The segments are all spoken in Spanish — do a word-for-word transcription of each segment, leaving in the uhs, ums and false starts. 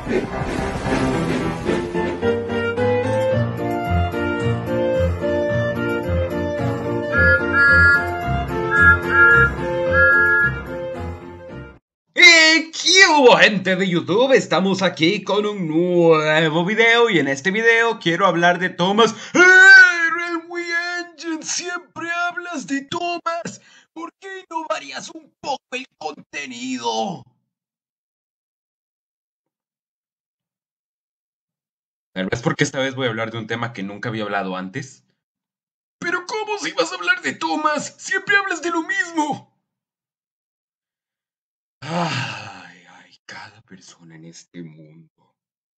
¿Qué hubo, gente de YouTube? Estamos aquí con un nuevo video y en este video quiero hablar de Thomas. ¡Hey, Railway Engine! Siempre hablas de Thomas. ¿Por qué no varías un poco el contenido? Tal vez porque esta vez voy a hablar de un tema que nunca había hablado antes. ¿Pero cómo si vas a hablar de Thomas? Siempre hablas de lo mismo. Ay, ay, cada persona en este mundo.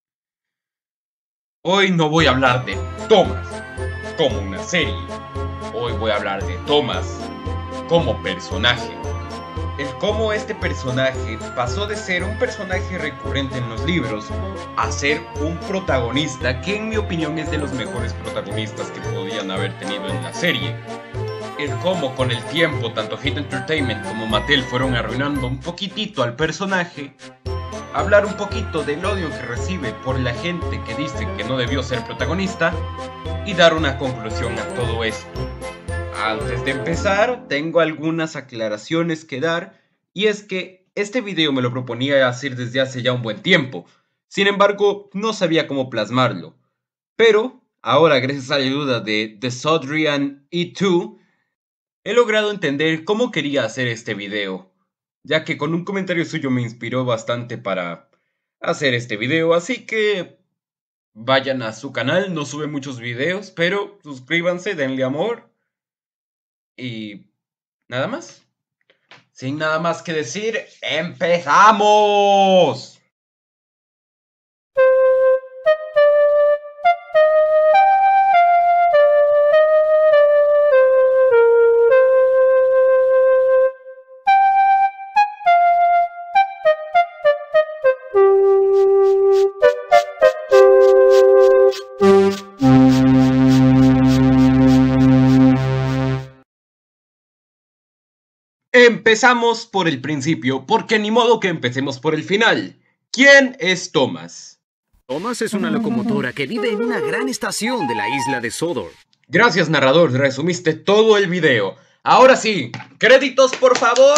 Hoy no voy a hablar de Thomas como una serie. Hoy voy a hablar de Thomas como personaje. El cómo este personaje pasó de ser un personaje recurrente en los libros a ser un protagonista que en mi opinión es de los mejores protagonistas que podían haber tenido en la serie. El cómo con el tiempo tanto Hit Entertainment como Mattel fueron arruinando un poquitito al personaje. Hablar un poquito del odio que recibe por la gente que dice que no debió ser protagonista y dar una conclusión a todo esto. Antes de empezar, tengo algunas aclaraciones que dar, y es que este video me lo proponía hacer desde hace ya un buen tiempo. Sin embargo, no sabía cómo plasmarlo. Pero, ahora gracias a la ayuda de The Sodrian E dos, he logrado entender cómo quería hacer este video, ya que con un comentario suyo me inspiró bastante para hacer este video, así que vayan a su canal, no sube muchos videos, pero suscríbanse, denle amor. Y nada más. Sin nada más que decir, ¡empezamos! Empezamos por el principio, porque ni modo que empecemos por el final. ¿Quién es Thomas? Thomas es una locomotora que vive en una gran estación de la isla de Sodor. Gracias, narrador, resumiste todo el video. Ahora sí, créditos por favor.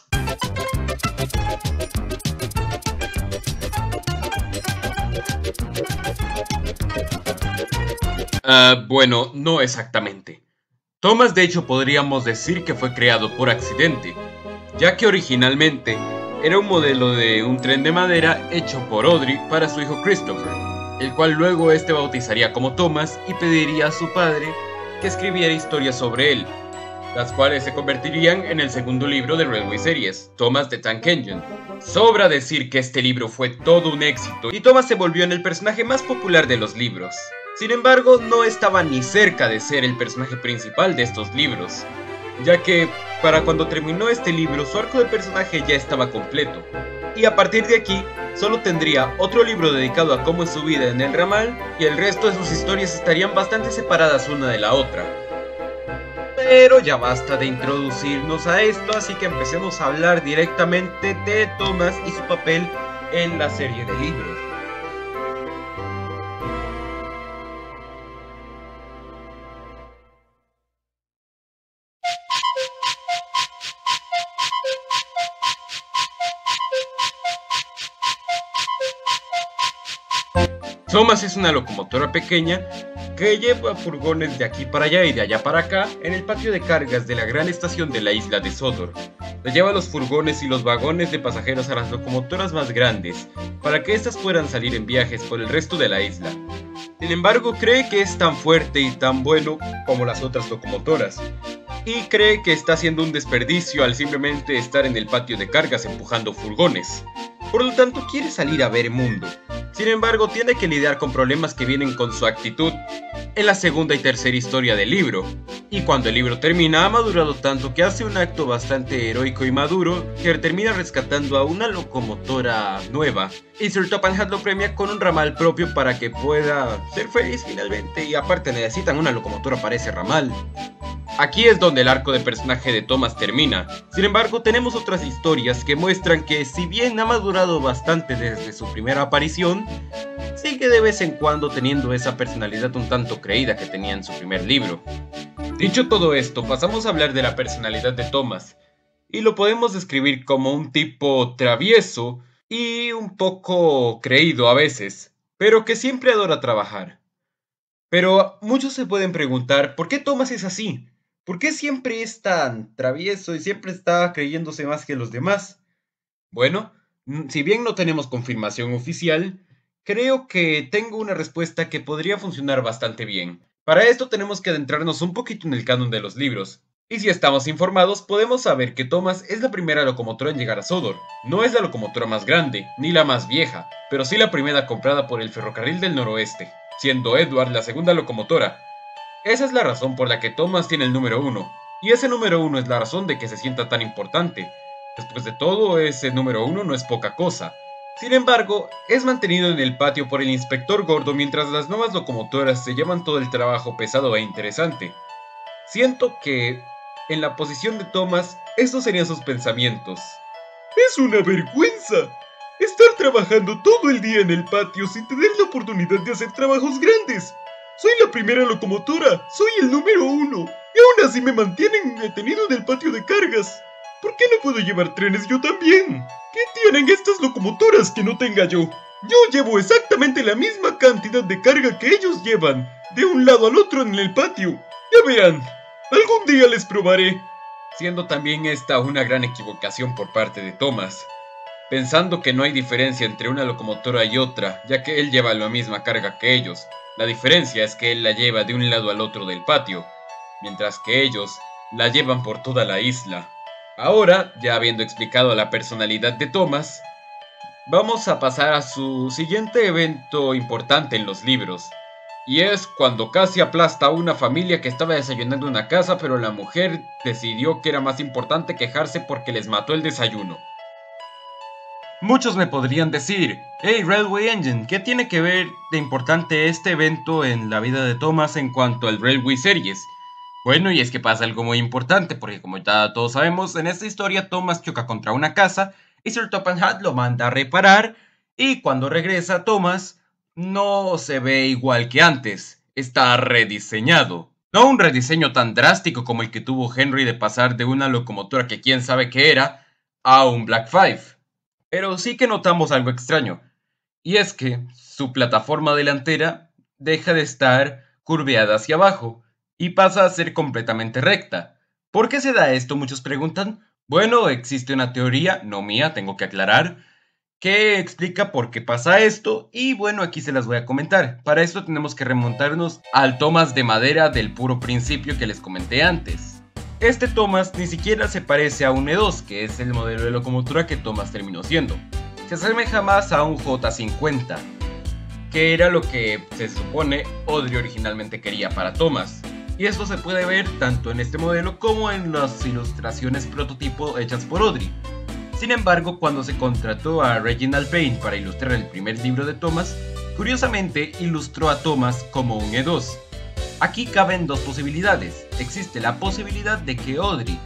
Uh, bueno, no exactamente. Thomas de hecho podríamos decir que fue creado por accidente, ya que originalmente era un modelo de un tren de madera hecho por Audrey para su hijo Christopher, el cual luego este bautizaría como Thomas y pediría a su padre que escribiera historias sobre él, las cuales se convertirían en el segundo libro de Railway Series, Thomas the Tank Engine. Sobra decir que este libro fue todo un éxito y Thomas se volvió en el personaje más popular de los libros. Sin embargo, no estaba ni cerca de ser el personaje principal de estos libros, ya que para cuando terminó este libro su arco de personaje ya estaba completo, y a partir de aquí solo tendría otro libro dedicado a cómo es su vida en el ramal, y el resto de sus historias estarían bastante separadas una de la otra. Pero ya basta de introducirnos a esto, así que empecemos a hablar directamente de Thomas y su papel en la serie de libros. Thomas es una locomotora pequeña que lleva furgones de aquí para allá y de allá para acá en el patio de cargas de la gran estación de la isla de Sodor. Le lleva los furgones y los vagones de pasajeros a las locomotoras más grandes para que éstas puedan salir en viajes por el resto de la isla. Sin embargo, cree que es tan fuerte y tan bueno como las otras locomotoras, y cree que está haciendo un desperdicio al simplemente estar en el patio de cargas empujando furgones. Por lo tanto, quiere salir a ver mundo. Sin embargo, tiene que lidiar con problemas que vienen con su actitud en la segunda y tercera historia del libro, Y cuando el libro termina, ha madurado tanto que hace un acto bastante heroico y maduro, que termina rescatando a una locomotora nueva. Y Sir Topham Hatt lo premia con un ramal propio para que pueda ser feliz finalmente, y aparte necesitan una locomotora para ese ramal. Aquí es donde el arco de personaje de Thomas termina. Sin embargo, tenemos otras historias que muestran que, si bien ha madurado bastante desde su primera aparición, sigue de vez en cuando teniendo esa personalidad un tanto creída que tenía en su primer libro. Dicho todo esto, pasamos a hablar de la personalidad de Thomas, y lo podemos describir como un tipo travieso y un poco creído a veces, pero que siempre adora trabajar. Pero muchos se pueden preguntar, ¿por qué Thomas es así? ¿Por qué siempre es tan travieso y siempre está creyéndose más que los demás? Bueno, si bien no tenemos confirmación oficial, creo que tengo una respuesta que podría funcionar bastante bien. Para esto tenemos que adentrarnos un poquito en el canon de los libros. Y si estamos informados, podemos saber que Thomas es la primera locomotora en llegar a Sodor. No es la locomotora más grande, ni la más vieja, pero sí la primera comprada por el Ferrocarril del Noroeste, siendo Edward la segunda locomotora. Esa es la razón por la que Thomas tiene el número uno, y ese número uno es la razón de que se sienta tan importante. Después de todo, ese número uno no es poca cosa. Sin embargo, es mantenido en el patio por el inspector Gordo mientras las nuevas locomotoras se llevan todo el trabajo pesado e interesante. Siento que, en la posición de Thomas, estos serían sus pensamientos. ¡Es una vergüenza! Estar trabajando todo el día en el patio sin tener la oportunidad de hacer trabajos grandes. Soy la primera locomotora, soy el número uno, y aún así me mantienen detenido en el patio de cargas. ¿Por qué no puedo llevar trenes yo también? ¿Qué tienen estas locomotoras que no tenga yo? Yo llevo exactamente la misma cantidad de carga que ellos llevan, de un lado al otro en el patio. Ya verán, algún día les probaré. Siendo también esta una gran equivocación por parte de Thomas, pensando que no hay diferencia entre una locomotora y otra, ya que él lleva la misma carga que ellos. La diferencia es que él la lleva de un lado al otro del patio, mientras que ellos la llevan por toda la isla. Ahora, ya habiendo explicado la personalidad de Thomas, vamos a pasar a su siguiente evento importante en los libros. Y es cuando casi aplasta a una familia que estaba desayunando en una casa, pero la mujer decidió que era más importante quejarse porque les mató el desayuno. Muchos me podrían decir, hey Railway Engine, ¿qué tiene que ver de importante este evento en la vida de Thomas en cuanto al Railway Series? Bueno, y es que pasa algo muy importante, porque como ya todos sabemos, en esta historia Thomas choca contra una casa y Sir Topham Hatt lo manda a reparar, y cuando regresa Thomas no se ve igual que antes, está rediseñado. No un rediseño tan drástico como el que tuvo Henry de pasar de una locomotora que quién sabe qué era a un Black Five. Pero sí que notamos algo extraño, y es que su plataforma delantera deja de estar curveada hacia abajo y pasa a ser completamente recta. ¿Por qué se da esto? Muchos preguntan. Bueno, existe una teoría, no mía, tengo que aclarar, que explica por qué pasa esto, y bueno, aquí se las voy a comentar. Para esto tenemos que remontarnos al Thomas de madera del puro principio que les comenté antes. Este Thomas ni siquiera se parece a un E dos, que es el modelo de locomotora que Thomas terminó siendo. Se asemeja más a un J cincuenta, que era lo que se supone Awdry originalmente quería para Thomas. Y esto se puede ver tanto en este modelo como en las ilustraciones prototipo hechas por Awdry. Sin embargo, cuando se contrató a Reginald Payne para ilustrar el primer libro de Thomas, curiosamente ilustró a Thomas como un E dos. Aquí caben dos posibilidades. Existe la posibilidad de que Awdry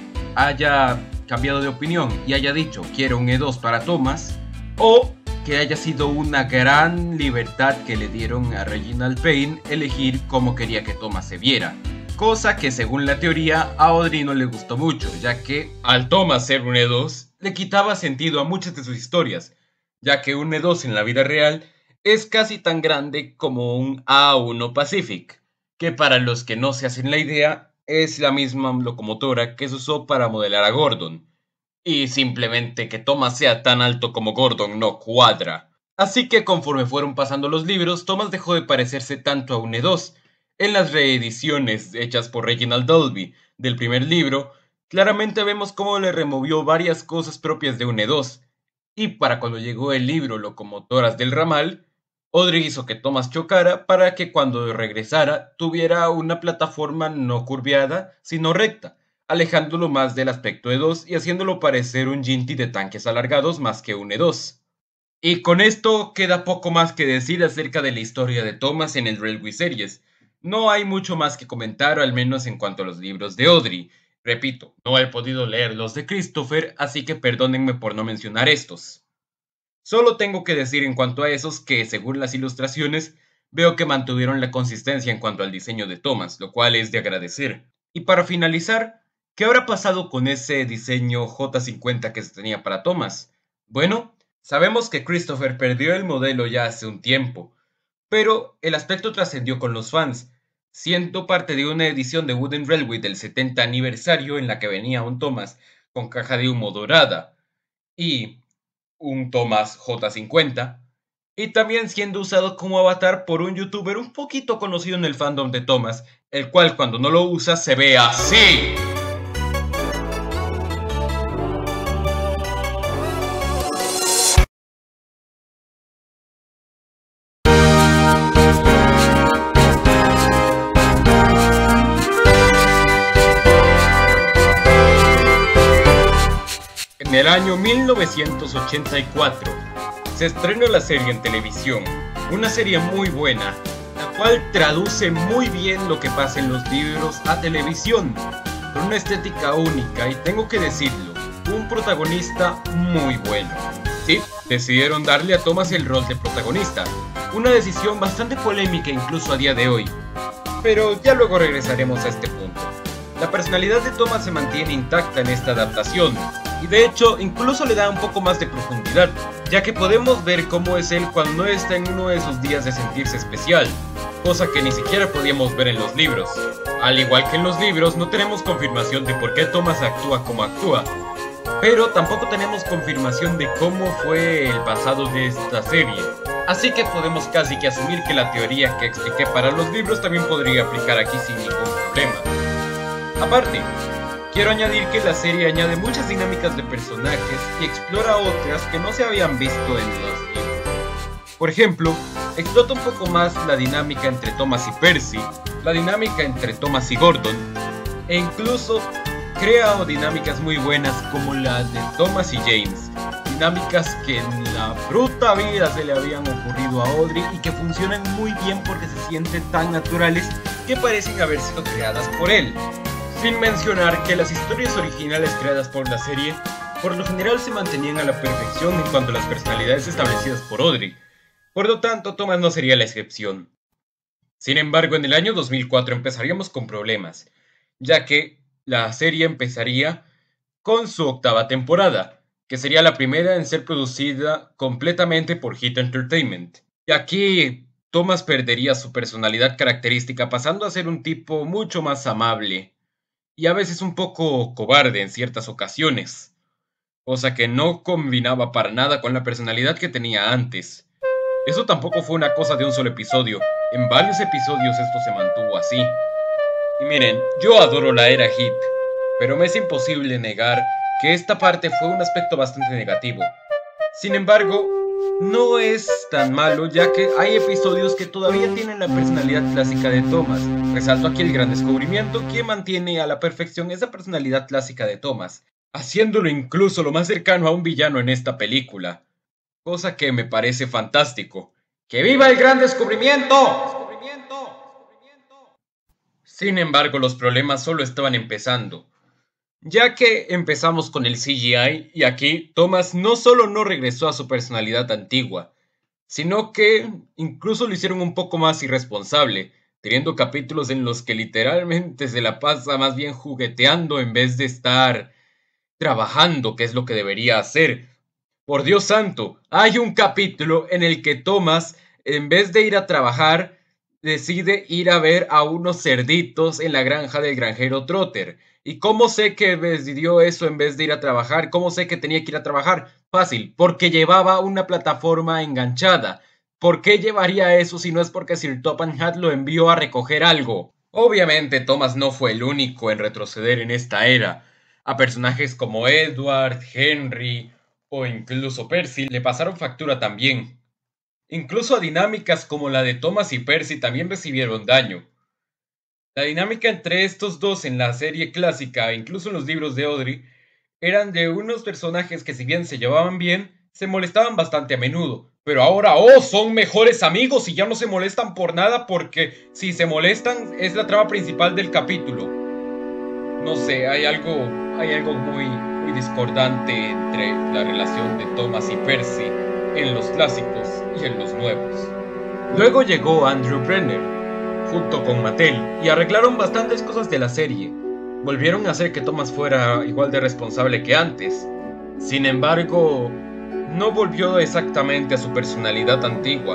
haya cambiado de opinión y haya dicho quiero un E dos para Thomas, o que haya sido una gran libertad que le dieron a Reginald Payne elegir cómo quería que Thomas se viera. Cosa que según la teoría a Awdry no le gustó mucho, ya que al Thomas ser un E dos le quitaba sentido a muchas de sus historias, ya que un E dos en la vida real es casi tan grande como un A uno Pacific, que para los que no se hacen la idea es la misma locomotora que se usó para modelar a Gordon. Y simplemente que Thomas sea tan alto como Gordon no cuadra. Así que conforme fueron pasando los libros, Thomas dejó de parecerse tanto a un E dos. En las reediciones hechas por Reginald Dalby del primer libro, claramente vemos cómo le removió varias cosas propias de un E dos. Y para cuando llegó el libro Locomotoras del Ramal, Audrey hizo que Thomas chocara para que cuando regresara tuviera una plataforma no curviada, sino recta, alejándolo más del aspecto E dos y haciéndolo parecer un Ginty de tanques alargados más que un E dos. Y con esto queda poco más que decir acerca de la historia de Thomas en el Railway Series. No hay mucho más que comentar, al menos en cuanto a los libros de Audrey. Repito, no he podido leer los de Christopher, así que perdónenme por no mencionar estos. Solo tengo que decir en cuanto a esos que, según las ilustraciones, veo que mantuvieron la consistencia en cuanto al diseño de Thomas, lo cual es de agradecer. Y para finalizar, ¿qué habrá pasado con ese diseño J cincuenta que se tenía para Thomas? Bueno, sabemos que Christopher perdió el modelo ya hace un tiempo, pero el aspecto trascendió con los fans, siendo parte de una edición de Wooden Railway del setenta aniversario en la que venía un Thomas con caja de humo dorada y un Thomas J cincuenta, y también siendo usado como avatar por un youtuber un poquito conocido en el fandom de Thomas, el cual cuando no lo usa se ve así. En el año mil novecientos ochenta y cuatro se estrenó la serie en televisión, una serie muy buena, la cual traduce muy bien lo que pasa en los libros a televisión, con una estética única y tengo que decirlo, un protagonista muy bueno. Sí, decidieron darle a Thomas el rol de protagonista, una decisión bastante polémica incluso a día de hoy, pero ya luego regresaremos a este punto. La personalidad de Thomas se mantiene intacta en esta adaptación, y de hecho incluso le da un poco más de profundidad, ya que podemos ver cómo es él cuando no está en uno de esos días de sentirse especial, cosa que ni siquiera podíamos ver en los libros. Al igual que en los libros no tenemos confirmación de por qué Thomas actúa como actúa, pero tampoco tenemos confirmación de cómo fue el pasado de esta serie, así que podemos casi que asumir que la teoría que expliqué para los libros también podría aplicar aquí sin ningún problema. Aparte, quiero añadir que la serie añade muchas dinámicas de personajes y explora otras que no se habían visto en los libros. Por ejemplo, explota un poco más la dinámica entre Thomas y Percy, la dinámica entre Thomas y Gordon, e incluso crea dinámicas muy buenas como la de Thomas y James, dinámicas que en la bruta vida se le habían ocurrido a Audrey y que funcionan muy bien porque se sienten tan naturales que parecen haber sido creadas por él. Sin mencionar que las historias originales creadas por la serie por lo general se mantenían a la perfección en cuanto a las personalidades establecidas por Audrey, por lo tanto Thomas no sería la excepción. Sin embargo, en el año dos mil cuatro empezaríamos con problemas, ya que la serie empezaría con su octava temporada, que sería la primera en ser producida completamente por Hit Entertainment. Y aquí Thomas perdería su personalidad característica pasando a ser un tipo mucho más amable, y a veces un poco cobarde en ciertas ocasiones, cosa que no combinaba para nada con la personalidad que tenía antes. Eso tampoco fue una cosa de un solo episodio, en varios episodios esto se mantuvo así. Y miren, yo adoro la era Hit, pero me es imposible negar que esta parte fue un aspecto bastante negativo. Sin embargo, no es tan malo, ya que hay episodios que todavía tienen la personalidad clásica de Thomas. Resalto aquí el gran descubrimiento que mantiene a la perfección esa personalidad clásica de Thomas, haciéndolo incluso lo más cercano a un villano en esta película. Cosa que me parece fantástico. ¡Que viva el gran descubrimiento! Sin embargo, los problemas solo estaban empezando, ya que empezamos con el C G I y aquí Thomas no solo no regresó a su personalidad antigua, sino que incluso lo hicieron un poco más irresponsable, teniendo capítulos en los que literalmente se la pasa más bien jugueteando en vez de estar trabajando, que es lo que debería hacer. Por Dios santo, hay un capítulo en el que Thomas, en vez de ir a trabajar, decide ir a ver a unos cerditos en la granja del granjero Trotter. ¿Y cómo sé que decidió eso en vez de ir a trabajar? ¿Cómo sé que tenía que ir a trabajar? Fácil, porque llevaba una plataforma enganchada. ¿Por qué llevaría eso si no es porque Sir Topham Hatt lo envió a recoger algo? Obviamente Thomas no fue el único en retroceder en esta era. A personajes como Edward, Henry o incluso Percy le pasaron factura también. Incluso a dinámicas como la de Thomas y Percy también recibieron daño. La dinámica entre estos dos en la serie clásica e incluso en los libros de Audrey eran de unos personajes que si bien se llevaban bien, se molestaban bastante a menudo. Pero ahora, oh, son mejores amigos y ya no se molestan por nada porque si se molestan es la trama principal del capítulo. No sé, hay algo, hay algo muy, muy discordante entre la relación de Thomas y Percy en los clásicos y en los nuevos. Luego llegó Andrew Brenner, junto con Mattel, y arreglaron bastantes cosas de la serie. Volvieron a hacer que Thomas fuera igual de responsable que antes. Sin embargo, no volvió exactamente a su personalidad antigua.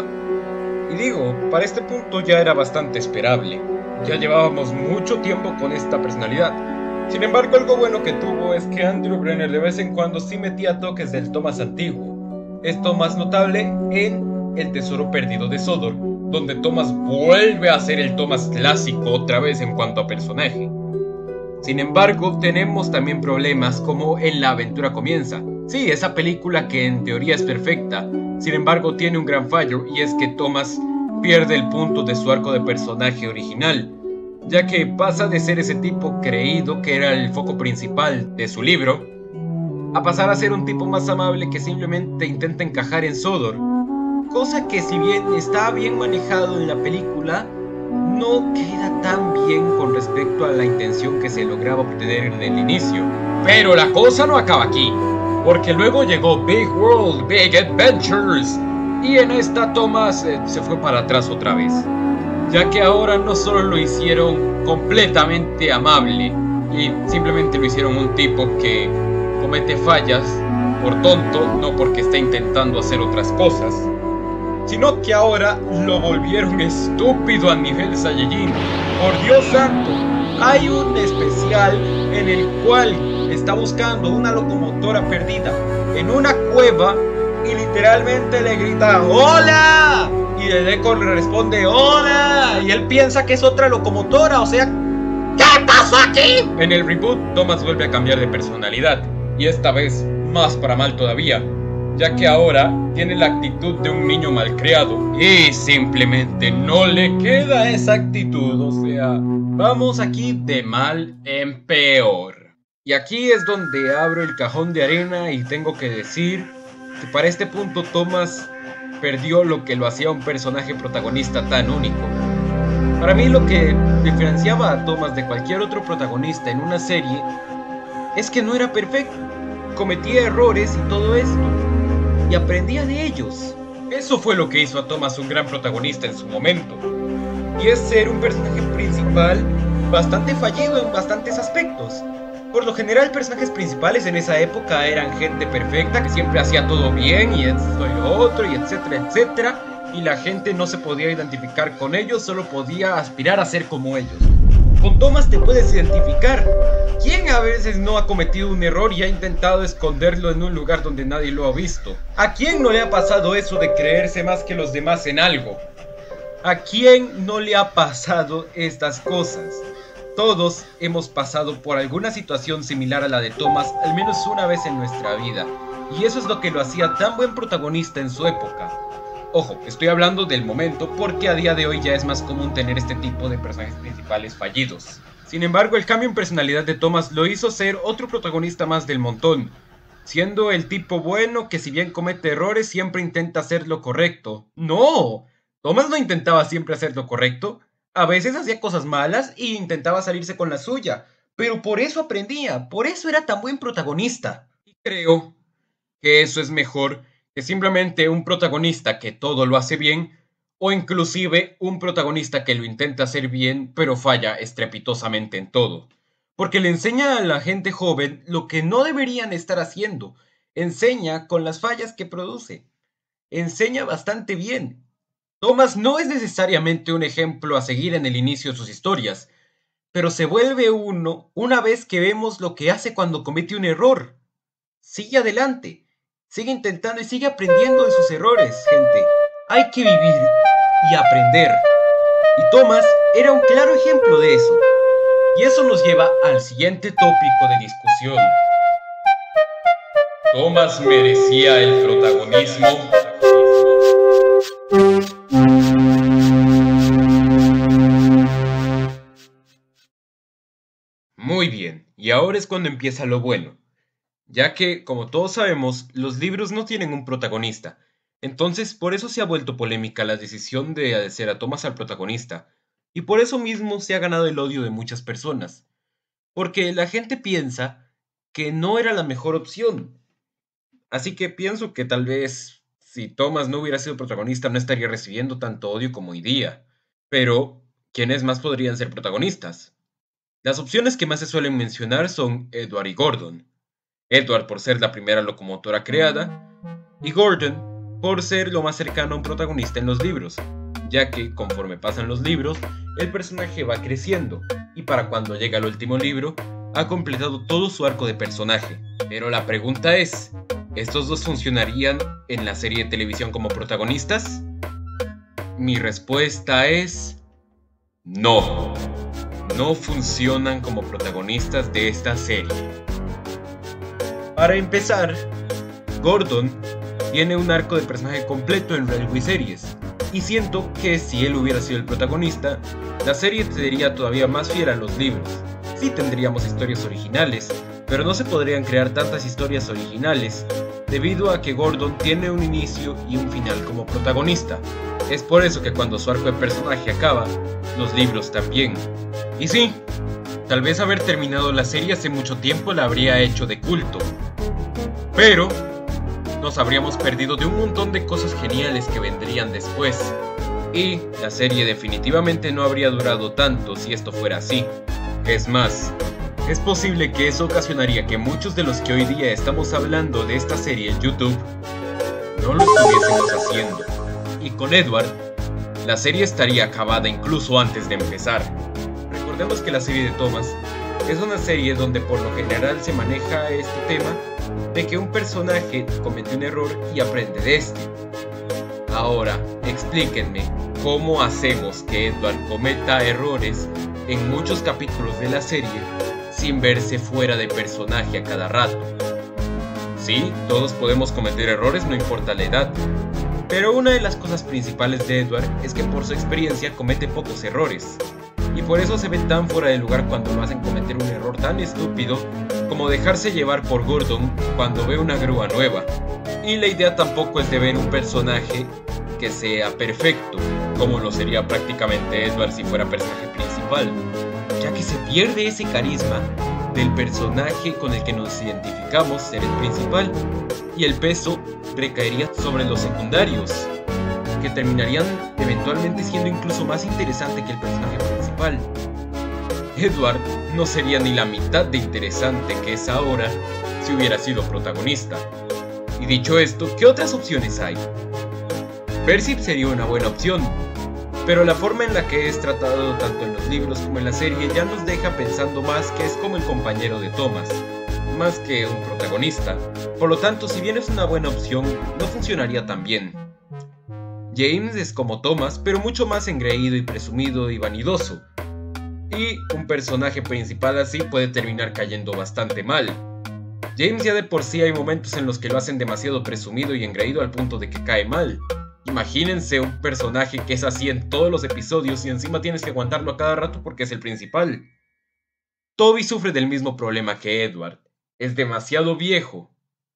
Y digo, para este punto ya era bastante esperable. Ya llevábamos mucho tiempo con esta personalidad. Sin embargo, algo bueno que tuvo es que Andrew Brenner de vez en cuando sí metía toques del Thomas antiguo. Esto más notable en El Tesoro Perdido de Sodor, donde Thomas vuelve a ser el Thomas clásico otra vez en cuanto a personaje. Sin embargo, tenemos también problemas como en La Aventura Comienza. Sí, esa película que en teoría es perfecta, sin embargo tiene un gran fallo, y es que Thomas pierde el punto de su arco de personaje original, ya que pasa de ser ese tipo creído que era el foco principal de su libro, a pasar a ser un tipo más amable que simplemente intenta encajar en Sodor, cosa que si bien está bien manejado en la película, no queda tan bien con respecto a la intención que se lograba obtener en el inicio. Pero la cosa no acaba aquí, porque luego llegó Big World, Big Adventures, y en esta Thomas eh, se fue para atrás otra vez, ya que ahora no solo lo hicieron completamente amable, y simplemente lo hicieron un tipo que comete fallas por tonto, no porque esté intentando hacer otras cosas, sino que ahora lo volvieron estúpido a nivel Saiyajin. Por Dios santo, hay un especial en el cual está buscando una locomotora perdida en una cueva y literalmente le grita ¡Hola! Y el eco le responde ¡Hola! Y él piensa que es otra locomotora, o sea, ¿qué pasó aquí? En el reboot, Thomas vuelve a cambiar de personalidad, y esta vez más para mal todavía, ya que ahora tiene la actitud de un niño malcriado y simplemente no le queda esa actitud, o sea, vamos aquí de mal en peor. Y aquí es donde abro el cajón de arena y tengo que decir que para este punto Thomas perdió lo que lo hacía un personaje protagonista tan único. Para mí lo que diferenciaba a Thomas de cualquier otro protagonista en una serie es que no era perfecto, cometía errores y todo esto, y aprendía de ellos. Eso fue lo que hizo a Thomas un gran protagonista en su momento, y es ser un personaje principal bastante fallido en bastantes aspectos. Por lo general, personajes principales en esa época eran gente perfecta que siempre hacía todo bien y esto y lo otro y etcétera, etcétera, y la gente no se podía identificar con ellos, solo podía aspirar a ser como ellos. Con Thomas te puedes identificar. ¿Quién a veces no ha cometido un error y ha intentado esconderlo en un lugar donde nadie lo ha visto? ¿A quién no le ha pasado eso de creerse más que los demás en algo? ¿A quién no le ha pasado estas cosas? Todos hemos pasado por alguna situación similar a la de Thomas al menos una vez en nuestra vida, y eso es lo que lo hacía tan buen protagonista en su época. Ojo, estoy hablando del momento porque a día de hoy ya es más común tener este tipo de personajes principales fallidos. Sin embargo, el cambio en personalidad de Thomas lo hizo ser otro protagonista más del montón, siendo el tipo bueno que si bien comete errores siempre intenta hacer lo correcto. ¡No! Thomas no intentaba siempre hacer lo correcto. A veces hacía cosas malas e intentaba salirse con la suya, pero por eso aprendía, por eso era tan buen protagonista. Y creo que eso es mejor que simplemente un protagonista que todo lo hace bien, o inclusive un protagonista que lo intenta hacer bien, pero falla estrepitosamente en todo. Porque le enseña a la gente joven lo que no deberían estar haciendo. Enseña con las fallas que produce. Enseña bastante bien. Thomas no es necesariamente un ejemplo a seguir en el inicio de sus historias, pero se vuelve uno una vez que vemos lo que hace cuando comete un error. Sigue adelante, sigue intentando y sigue aprendiendo de sus errores, gente. Hay que vivir y aprender. Y Thomas era un claro ejemplo de eso. Y eso nos lleva al siguiente tópico de discusión. ¿Thomas merecía el protagonismo? ahora es cuando empieza lo bueno, ya que, como todos sabemos, los libros no tienen un protagonista. Entonces, por eso se ha vuelto polémica la decisión de hacer a Thomas al protagonista, y por eso mismo se ha ganado el odio de muchas personas, porque la gente piensa que no era la mejor opción. Así que pienso que tal vez si Thomas no hubiera sido protagonista no estaría recibiendo tanto odio como hoy día. Pero, ¿quiénes más podrían ser protagonistas? Las opciones que más se suelen mencionar son Edward y Gordon. Edward por ser la primera locomotora creada, y Gordon por ser lo más cercano a un protagonista en los libros, ya que conforme pasan los libros, el personaje va creciendo, y para cuando llega al último libro, ha completado todo su arco de personaje. Pero la pregunta es, ¿estos dos funcionarían en la serie de televisión como protagonistas? Mi respuesta es no. No funcionan como protagonistas de esta serie. Para empezar, Gordon tiene un arco de personaje completo en Railway Series, y siento que si él hubiera sido el protagonista, la serie sería todavía más fiel a los libros. Sí tendríamos historias originales, pero no se podrían crear tantas historias originales debido a que Gordon tiene un inicio y un final como protagonista. Es por eso que cuando su arco de personaje acaba, los libros también. Y sí, tal vez haber terminado la serie hace mucho tiempo la habría hecho de culto, pero nos habríamos perdido de un montón de cosas geniales que vendrían después. Y la serie definitivamente no habría durado tanto si esto fuera así. Es más, es posible que eso ocasionaría que muchos de los que hoy día estamos hablando de esta serie en YouTube no lo estuviésemos haciendo. Y con Edward, la serie estaría acabada incluso antes de empezar. Recordemos que la serie de Thomas es una serie donde por lo general se maneja este tema de que un personaje comete un error y aprende de este. Ahora, explíquenme cómo hacemos que Edward cometa errores en muchos capítulos de la serie sin verse fuera de personaje a cada rato. Sí, todos podemos cometer errores, no importa la edad, pero una de las cosas principales de Edward es que por su experiencia comete pocos errores, y por eso se ve tan fuera de lugar cuando lo hacen cometer un error tan estúpido como dejarse llevar por Gordon cuando ve una grúa nueva. Y la idea tampoco es de ver un personaje que sea perfecto, como lo sería prácticamente Edward si fuera personaje principal, ya que se pierde ese carisma del personaje con el que nos identificamos ser el principal, y el peso recaería sobre los secundarios, que terminarían eventualmente siendo incluso más interesante que el personaje principal. Edward no sería ni la mitad de interesante que es ahora si hubiera sido protagonista. Y dicho esto, ¿qué otras opciones hay? Percy sería una buena opción, pero la forma en la que es tratado tanto en los libros como en la serie ya nos deja pensando más que es como el compañero de Thomas, más que un protagonista. Por lo tanto, si bien es una buena opción, no funcionaría tan bien. James es como Thomas, pero mucho más engreído y presumido y vanidoso, y un personaje principal así puede terminar cayendo bastante mal. James ya de por sí hay momentos en los que lo hacen demasiado presumido y engreído al punto de que cae mal. Imagínense un personaje que es así en todos los episodios y encima tienes que aguantarlo a cada rato porque es el principal. Toby sufre del mismo problema que Edward, es demasiado viejo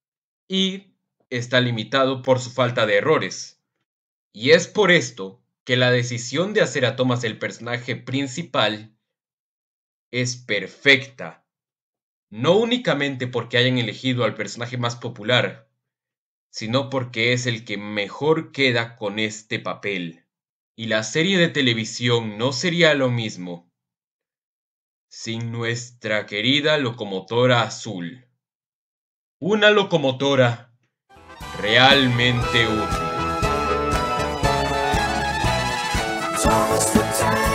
y está limitado por su falta de errores. Y es por esto que la decisión de hacer a Thomas el personaje principal es perfecta. No únicamente porque hayan elegido al personaje más popular, sino porque es el que mejor queda con este papel. Y la serie de televisión no sería lo mismo sin nuestra querida locomotora azul. Una locomotora realmente útil.